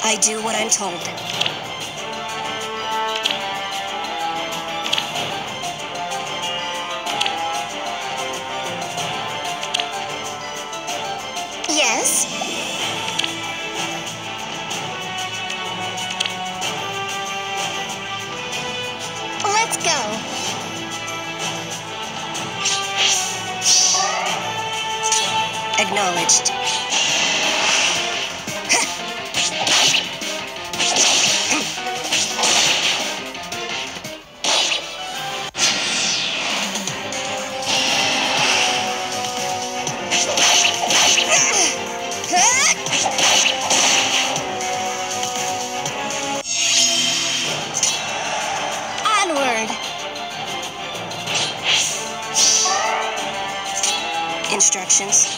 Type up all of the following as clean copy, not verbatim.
I do what I'm told. Yes? Let's go. Acknowledged. Onward. Instructions.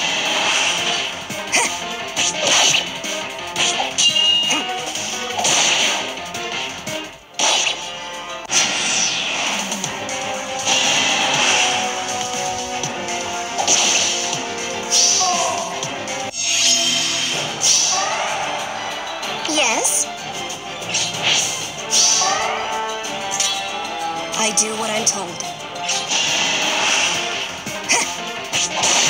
Yes? I do what I'm told.